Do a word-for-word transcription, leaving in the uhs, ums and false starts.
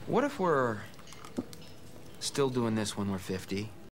What if we're still doing this when we're fifty?